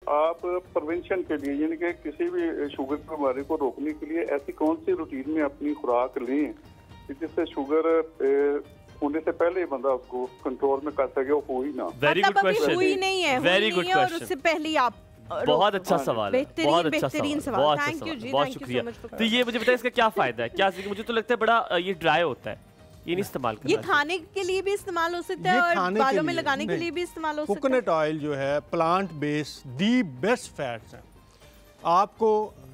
आप प्रिवेंशन के लिए यानी कि किसी भी शुगर की बीमारी को रोकने के लिए ऐसी कौन सी रूटीन में अपनी खुराक लें जिससे शुगर होने से पहले बंदा उसको कंट्रोल में कर सके, वो हो ही ना। वेरी गुड क्वेश्चन, हुई नहीं है, वेरी गुड क्वेश्चन, और उससे पहले आप बहुत अच्छा सवाल है, बहुत अच्छा सवाल, बहुत अच्छा सवाल, बहुत शुक्रिया। तो ये मुझे बताइए इसका क्या फायदा है, क्या? मुझे तो लगता है बड़ा ये ड्राई होता है, ये नहीं इस्तेमाल करना। ये खाने के लिए भी इस्तेमाल हो सकता है और बालों में लगाने के लिए भी इस्तेमाल हो सकता है। कोकोनट ऑयल जो है plant based the best fats है। आपको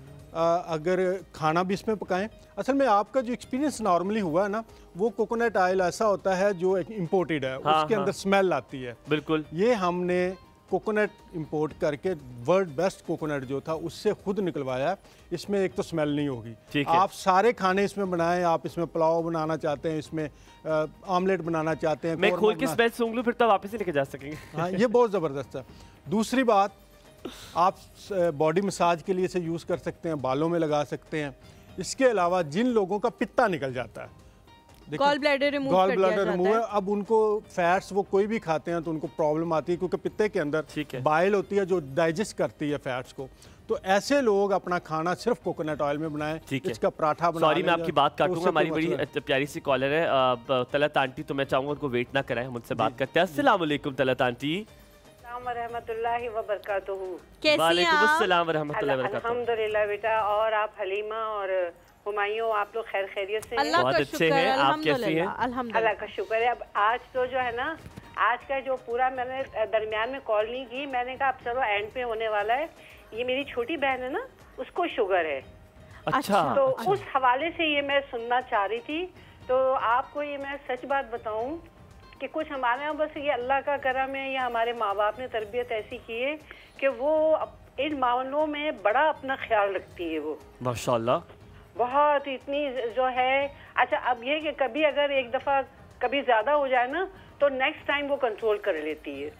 अगर खाना भी इसमें पकाएं, असल में आपका जो एक्सपीरियंस नॉर्मली हुआ है ना, वो कोकोनट ऑयल ऐसा होता है जो इम्पोर्टेड है, उसके अंदर स्मेल आती है। बिल्कुल, ये हमने कोकोनट इंपोर्ट करके वर्ल्ड बेस्ट कोकोनट जो था उससे खुद निकलवाया। इसमें एक तो स्मेल नहीं होगी। आप सारे खाने इसमें बनाएं, आप इसमें पुलाव बनाना चाहते हैं, इसमें आमलेट बनाना चाहते हैं, मैं खोल के स्मेल सूंघ लूं फिर तो वापस ही लेके जा सकेंगे। हाँ, ये बहुत ज़बरदस्त है। दूसरी बात, आप बॉडी मसाज के लिए इसे यूज़ कर सकते हैं, बालों में लगा सकते हैं। इसके अलावा जिन लोगों का पित्ता निकल जाता है, गॉल ब्लैडर रिमूव है, अब उनको फैट्स वो कोई भी खाते हैं तो उनको प्रॉब्लम आती है क्योंकि पित्ते के अंदर बाइल होती है जो डाइजेस्ट करती है फैट्स को। तो ऐसे लोग अपना खाना सिर्फ कोकोनट ऑयल में बनाएं, इसका पराठा बनाएं। सॉरी मैं आपकी बात काटूंगा, हमारी बड़ी प्यारी सी कॉलर है तलत आंटी, तो मैं चाहूंगा उनको वेट ना कराएं, मुझसे बात करते हैं। अस्सलाम वालेकुम तलत आंटी। रहमतुल्लाहि व बरकातुहू। वालेकुम अस्सलाम व रहमतुल्लाहि व बरकातुहू। अल्हम्दुलिल्लाह बेटा, और आप हलीमा और हुमायूं, आप लोग खैर खैरियत से? बहुत अच्छे हैं, आप कैसी हैं? अल्लाह का शुक्र है। अब आज तो जो है ना, आज का जो पूरा मैंने दरमियान में कॉल नहीं की, मैंने कहा अब चलो एंड पे होने वाला है। ये मेरी छोटी बहन है ना, उसको शुगर है। अच्छा, तो उस हवाले से ये मैं सुनना चाह रही थी। तो आपको ये मैं सच बात बताऊं कि कुछ हमारे यहाँ बस ये अल्लाह का करम है या हमारे माँ बाप ने तरबियत ऐसी की है कि वो इन मामलों में बड़ा अपना ख्याल रखती है। वो माशाल्लाह बहुत इतनी जो है। अच्छा, अब ये कि कभी अगर एक दफ़ा कभी ज़्यादा हो जाए ना तो नेक्स्ट टाइम वो कंट्रोल कर लेती है।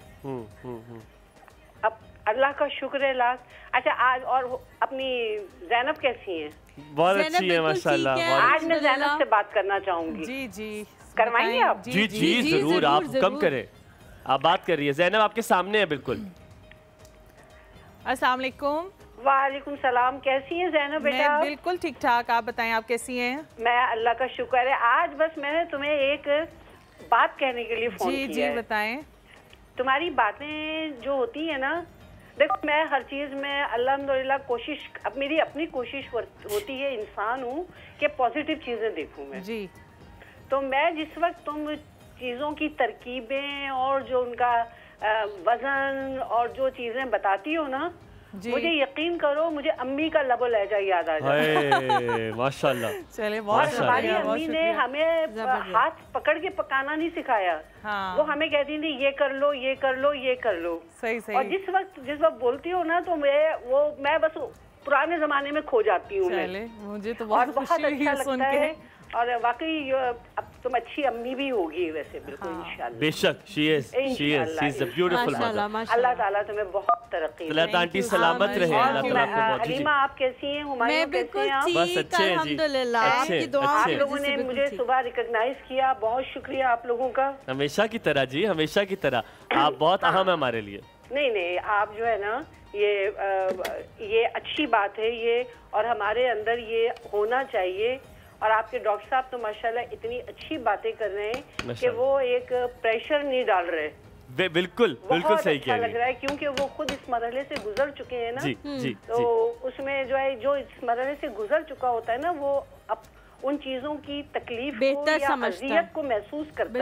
अब अल्लाह का शुक्र है लाख। अच्छा, आज और अपनी जैनब कैसी हैं? बहुत अच्छी है माशाल्लाह। आज मैं जैनब से बात करना चाहूँगी। जी जी, करवाएंगे आप? जी जी जरूर, आप कम करें, आप बात कर रही है। जैनब आपके सामने है बिल्कुल। अस्सलाम वालेकुम। वालेकुम सलाम, कैसी हैं जैनब बेटा? मैं बिल्कुल ठीक ठाक, आप बताएं आप कैसी हैं? मैं अल्लाह का शुक्र है। आज बस मैंने तुम्हें एक बात कहने के लिए फोन किया है। जी बताएं। तुम्हारी बातें जो होती है ना, देखो मैं हर चीज़ में अल्हम्दुलिल्लाह कोशिश, अब मेरी अपनी कोशिश होती है, इंसान हूँ कि पॉजिटिव चीज़ें देखूँ मैं जी। तो मैं जिस वक्त तुम चीज़ों की तरकीबें और जो उनका वज़न और जो चीज़ें बताती हो ना, मुझे यकीन करो मुझे अम्मी का लबो लहजा याद आ जाता है। माशाल्लाह। चले, और हमारी अम्मी ने हमें हाथ पकड़ के पकाना नहीं सिखाया। हाँ। वो हमें कहती थी ये कर लो, ये कर लो, ये कर लो। सही सही। और जिस वक्त बोलती हो ना तो मैं बस पुराने जमाने में खो जाती हूँ। मुझे तो बहुत अच्छा लगता है। और वाकई अब तुम अच्छी अम्मी भी होगी वैसे, बिल्कुल इंशाल्लाह। बेशक, she is a beautiful mother. अल्लाह ताला तुम्हें बहुत तरक्की दे। तलत आंटी सलामत रहे। हलीमा आप कैसी हैं? हुमायूं कैसे हैं आप? बस अच्छे हैं जी, आपकी दुआ। आप लोगों ने मुझे सुबह रिकॉग्नाइज किया, बहुत शुक्रिया आप लोगों का। हमेशा की तरह जी, हमेशा की तरह आप बहुत अहम है हमारे लिए। नहीं, आप जो है ना ये अच्छी बात है ये, और हमारे अंदर ये होना चाहिए। और आपके डॉक्टर साहब तो माशाल्लाह इतनी अच्छी बातें कर रहे हैं कि वो एक प्रेशर नहीं डाल रहे। बिल्कुल बिल्कुल सही अच्छा लग रहा है क्योंकि वो खुद इस मरहले से गुजर चुके हैं ना। जी, तो उसमें जो है, जो इस मरहले से गुजर चुका होता है ना, वो अब उन चीजों की तकलीफ को या अज़ियत को महसूस करता है।